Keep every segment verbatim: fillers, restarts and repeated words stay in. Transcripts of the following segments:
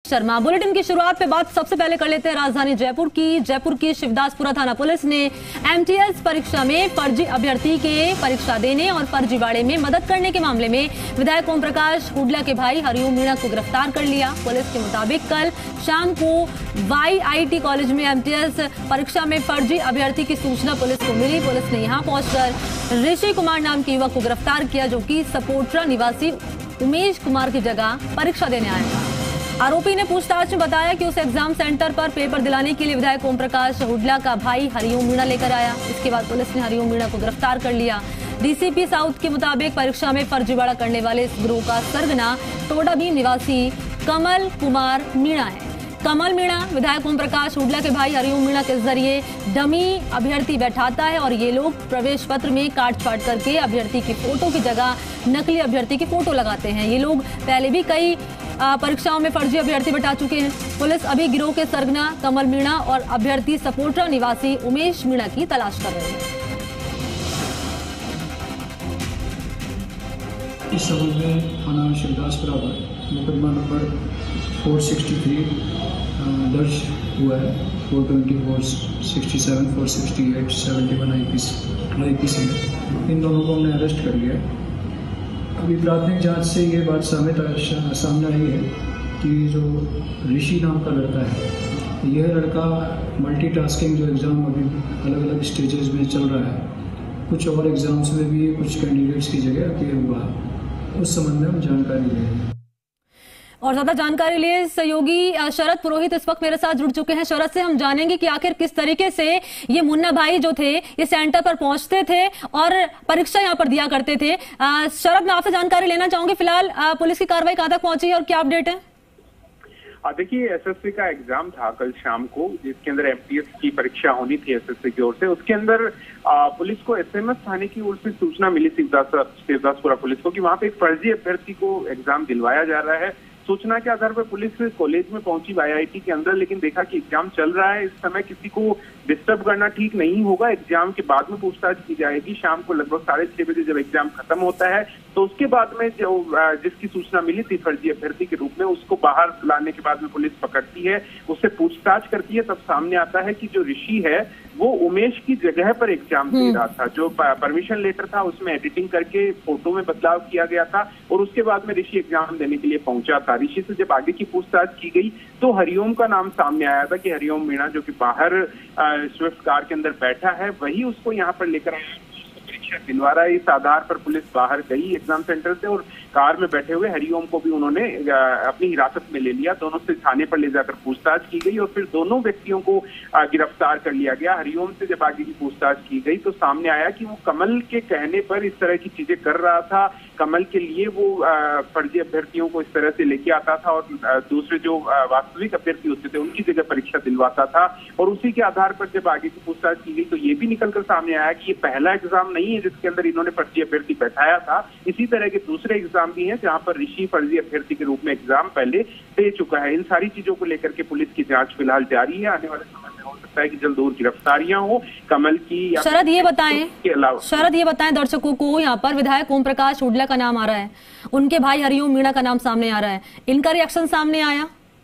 Sharma. Bulletin की शुरुआत पे बात सबसे पहले कर लेते हैं राजधानी जयपुर की। जयपुर की शिवदासपुरा थाना पुलिस ने एमटीएस परीक्षा में फर्जी अभ्यर्थी के परीक्षा देने और फर्जीवाड़े में मदद करने के मामले में विधायक ओम प्रकाश हुडला के भाई हरिओम मीणा को गिरफ्तार कर लिया। पुलिस के मुताबिक कल शाम को वाई आई टी कॉलेज में एमटीएस परीक्षा में फर्जी अभ्यर्थी की सूचना पुलिस को मिली। पुलिस ने यहां पहुंचकर ऋषि कुमार नाम के युवक को गिरफ्तार किया, जो कि सपोट्रा निवासी उमेश कुमार की जगह परीक्षा देने आया था। आरोपी ने पूछताछ में बताया कि उस एग्जाम सेंटर पर पेपर दिलाने के लिए विधायक ओम प्रकाश हुडला का भाई हरिओम मीणा लेकर आया। इसके बाद पुलिस ने हरिओम मीणा को गिरफ्तार कर लिया। डीसीपी साउथ के मुताबिक परीक्षा में फर्जीवाड़ा करने वाले इस गिरोह का सरगना टोडाभीम निवासी कमल कुमार मीणा है। कमल मीणा विधायक ओम प्रकाश हुडला के भाई हरिओम मीणा के जरिए डमी अभ्यर्थी बैठाता है और ये लोग प्रवेश पत्र में काट छाट करके अभ्यर्थी की फोटो की जगह नकली अभ्यर्थी की फोटो लगाते हैं। ये लोग पहले भी कई परीक्षाओं में फर्जी अभ्यर्थी बैठा चुके हैं। पुलिस अभी गिरोह के सरगना कमल मीणा और अभ्यर्थी सपोट्रा निवासी उमेश मीणा की तलाश कर रही है। इस संबंध में थाना शिवदासपुरा पर मुकदमा नंबर चार सौ तिरसठ दर्ज हुआ है। चार सौ चौबीस, चार सौ सड़सठ, चार सौ अड़सठ, इकहत्तर आईपीसी आईपीसी में इन दोनों को हमने अरेस्ट कर लिया है। अभी प्राथमिक जांच से ये बात सामने सामने आई है कि जो ऋषि नाम का लड़का है, यह लड़का मल्टीटास्किंग जो एग्ज़ाम अभी अलग अलग स्टेजेस में चल रहा है, कुछ और एग्ज़ाम्स में भी कुछ कैंडिडेट्स की जगह अपीयर हुआ है। उस संबंध में हम जानकारी ले रहे हैं और ज्यादा जानकारी लिए सहयोगी शरद पुरोहित इस वक्त मेरे साथ जुड़ चुके हैं। शरद से हम जानेंगे कि आखिर किस तरीके से ये मुन्ना भाई जो थे ये सेंटर पर पहुंचते थे और परीक्षा यहाँ पर दिया करते थे। शरद, मैं आपसे जानकारी लेना चाहूंगी, फिलहाल पुलिस की कार्रवाई कहां तक पहुंची है और क्या अपडेट है? देखिए, एसएससी का एग्जाम था कल शाम को, जिसके अंदर एमटीएस की परीक्षा होनी थी एसएससी की ओर से। उसके अंदर पुलिस को एसएमएस थाने की ओर से सूचना मिली शिवदासपुरा पुलिस को कि वहां पे एक फर्जी अभ्यर्थी को एग्जाम दिलवाया जा रहा है। सूचना के आधार पर पुलिस कॉलेज में पहुंची आईआईटी के अंदर, लेकिन देखा कि एग्जाम चल रहा है, इस समय किसी को डिस्टर्ब करना ठीक नहीं होगा। एग्जाम के बाद में पूछताछ की जाएगी। शाम को लगभग साढ़े छह बजे जब एग्जाम खत्म होता है तो उसके बाद में जो जिसकी सूचना मिली थी फर्जी अभ्यर्थी के रूप में, उसको बाहर लाने के बाद में पुलिस पकड़ती है, उससे पूछताछ करती है। तब सामने आता है कि जो ऋषि है वो उमेश की जगह पर एग्जाम दे रहा था। जो परमिशन लेटर था उसमें एडिटिंग करके फोटो में बदलाव किया गया था और उसके बाद में ऋषि एग्जाम देने के लिए पहुंचा था। ऋषि से जब आगे की पूछताछ की गई तो हरिओम का नाम सामने आया था कि हरिओम मीणा जो कि बाहर स्विफ्ट कार के अंदर बैठा है, वही उसको यहाँ पर लेकर आया, परीक्षा दिलवा रहा है। इस आधार पर पुलिस बाहर गई एग्जाम सेंटर से और कार में बैठे हुए हरिओम को भी उन्होंने अपनी हिरासत में ले लिया। दोनों से थाने पर ले जाकर पूछताछ की गई और फिर दोनों व्यक्तियों को गिरफ्तार कर लिया गया। हरिओम से जब आगे की पूछताछ की गई तो सामने आया कि वो कमल के कहने पर इस तरह की चीजें कर रहा था। कमल के लिए वो फर्जी अभ्यर्थियों को इस तरह से लेके आता था और दूसरे जो वास्तविक अभ्यर्थी होते थे उनकी जगह परीक्षा दिलवाता था। और उसी के आधार पर जब आगे की पूछताछ की गई तो ये भी निकलकर सामने आया कि ये पहला एग्जाम नहीं है जिसके अंदर इन्होंने फर्जी अभ्यर्थी बैठाया था। इसी तरह के दूसरे एग्जाम भी हैं जहां पर ऋषि फर्जी अभ्यर्थी के रूप में एग्जाम पहले दे चुका है। इन सारी चीजों को लेकर के पुलिस की जांच फिलहाल जारी है। आने वाले समय में हो सकता है कि जल्द और गिरफ्तारियां हो कमल की। शरद ये बताएं के अलावा शरद ये बताएं दर्शकों को, यहाँ पर विधायक ओम प्रकाश हुडला का नाम आ रहा है, उनके भाई हरिओम मीणा का नाम सामने आ रहा है, इनका रिएक्शन सामने आया?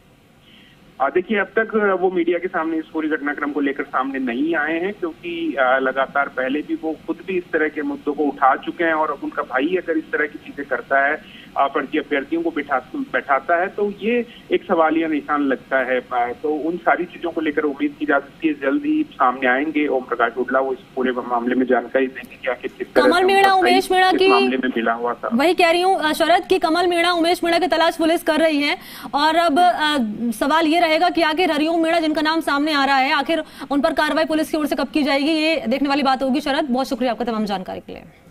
देखिए, अब तक वो मीडिया के सामने इस पूरी घटनाक्रम को लेकर सामने नहीं आए हैं, क्योंकि लगातार पहले भी वो खुद भी इस तरह के मुद्दों को उठा चुके हैं। और अब उनका भाई अगर इस तरह की चीजें करता है, फर्जी अभ्यर्थियों को बैठा बैठाता है, तो ये एक सवालिया निशान लगता है। तो उन सारी चीजों को लेकर उम्मीद की जा सकती है जल्द ही सामने आएंगे ओम प्रकाश हुडला। वो इस पूरे मामले में जानकारी देंगे कि आखिर किस तरह कमल मीणा उमेश मीणा की मामले में मिला हुआ था। वही कह रही हूँ शरद की कमल मीणा उमेश मीणा की तलाश पुलिस कर रही है। और अब आ, सवाल ये रहेगा कि आखिर हरिओम मीणा जिनका नाम सामने आ रहा है, आखिर उन पर कार्रवाई पुलिस की ओर से कब की जाएगी, ये देखने वाली बात होगी। शरद, बहुत शुक्रिया आपका तमाम जानकारी के लिए।